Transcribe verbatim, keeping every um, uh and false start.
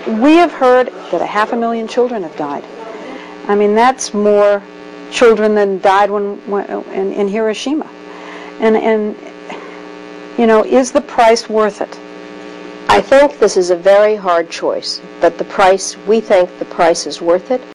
we have heard that a half a million children have died. I mean, that's more children than died when, when in, in Hiroshima. And, and, you know, is the price worth it? I think this is a very hard choice, but the price, we think the price is worth it.